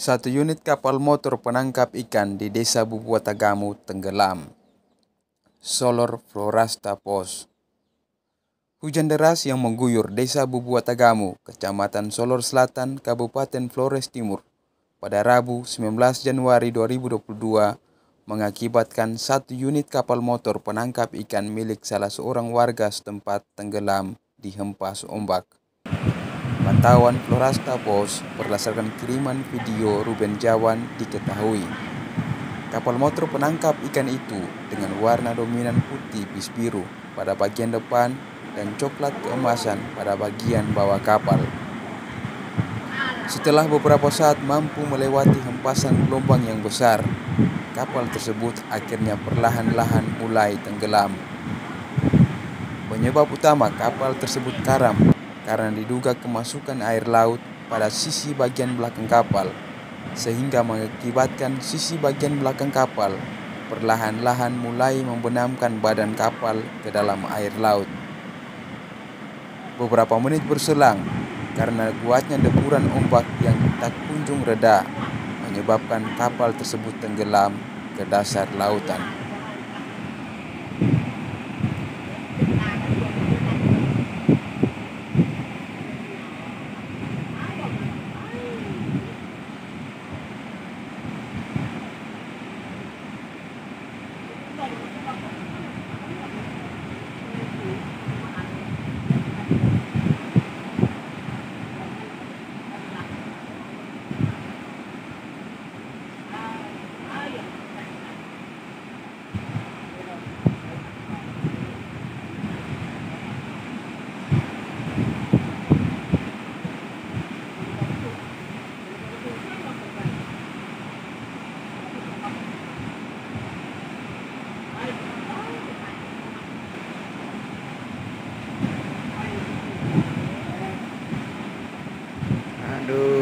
Satu unit kapal motor penangkap ikan di Desa Bubuatagamu tenggelam. Solor Florasta Pos. Hujan deras yang mengguyur Desa Bubuatagamu, Kecamatan Solor Selatan, Kabupaten Flores Timur, pada Rabu 19 Januari 2022 mengakibatkan satu unit kapal motor penangkap ikan milik salah seorang warga setempat tenggelam di hempas ombak. Pantauan Florasta Pos berdasarkan kiriman video Ruben Jawan diketahui kapal motor penangkap ikan itu dengan warna dominan putih bis biru pada bagian depan dan coklat keemasan pada bagian bawah kapal. Setelah beberapa saat mampu melewati hempasan gelombang yang besar, kapal tersebut akhirnya perlahan-lahan mulai tenggelam. Penyebab utama kapal tersebut karam karena diduga kemasukan air laut pada sisi bagian belakang kapal, sehingga mengakibatkan sisi bagian belakang kapal perlahan-lahan mulai membenamkan badan kapal ke dalam air laut. Beberapa menit berselang, karena kuatnya deburan ombak yang tak kunjung reda, menyebabkan kapal tersebut tenggelam ke dasar lautan. Aduh.